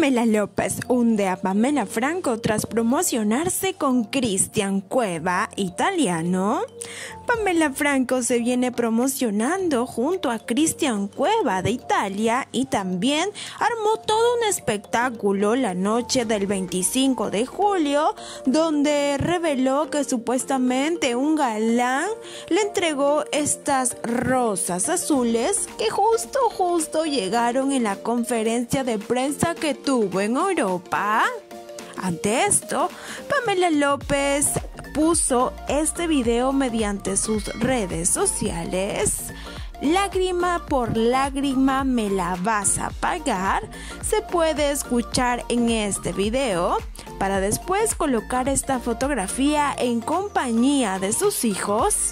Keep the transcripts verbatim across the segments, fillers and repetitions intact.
Pamela López hunde a Pamela Franco tras promocionarse con Cristian Cueva, italiano. Pamela Franco se viene promocionando junto a Cristian Cueva de Italia y también armó todo un espectáculo la noche del veinticinco de julio, donde reveló que supuestamente un galán le entregó estas rosas azules que justo justo llegaron en la conferencia de prensa que tuvo en Europa. Ante esto, Pamela López puso este video mediante sus redes sociales. Lágrima por lágrima me la vas a pagar, se puede escuchar en este video, para después colocar esta fotografía en compañía de sus hijos,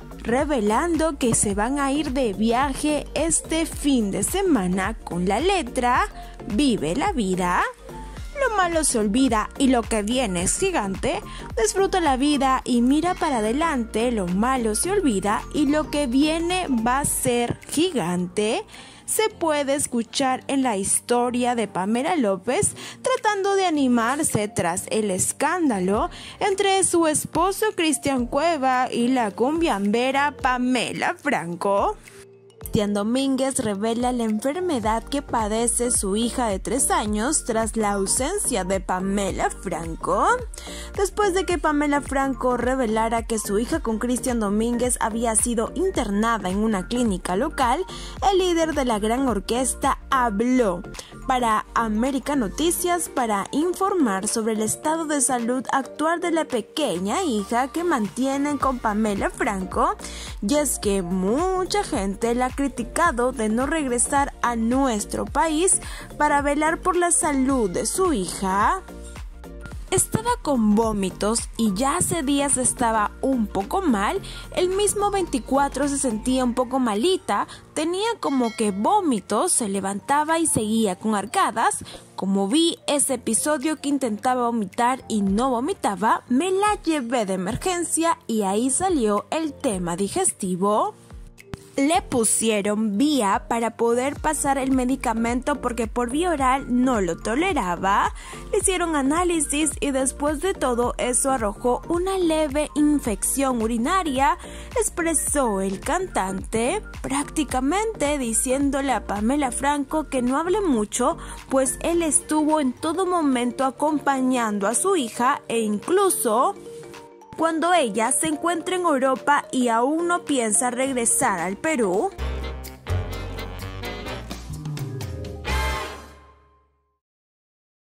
revelando que se van a ir de viaje este fin de semana con la letra Vive la vida. Lo malo se olvida y lo que viene es gigante. Disfruta la vida y mira para adelante. Lo malo se olvida y lo que viene va a ser gigante. Se puede escuchar en la historia de Pamela López tratando de animarse tras el escándalo entre su esposo Cristian Cueva y la cumbiambera Pamela Franco. Cristian Domínguez revela la enfermedad que padece su hija de tres años tras la ausencia de Pamela Franco. Después de que Pamela Franco revelara que su hija con Cristian Domínguez había sido internada en una clínica local, el líder de la gran orquesta habló para América Noticias para informar sobre el estado de salud actual de la pequeña hija que mantienen con Pamela Franco, y es que mucha gente la criticado de no regresar a nuestro país para velar por la salud de su hija. Estaba con vómitos y ya hace días estaba un poco mal. El mismo veinticuatro se sentía un poco malita, tenía como que vómitos, se levantaba y seguía con arcadas. Como vi ese episodio que intentaba vomitar y no vomitaba, me la llevé de emergencia y ahí salió el tema digestivo. Le pusieron vía para poder pasar el medicamento porque por vía oral no lo toleraba. Le hicieron análisis y después de todo eso arrojó una leve infección urinaria, expresó el cantante, prácticamente diciéndole a Pamela Franco que no hable mucho, pues él estuvo en todo momento acompañando a su hija e incluso cuando ella se encuentra en Europa y aún no piensa regresar al Perú.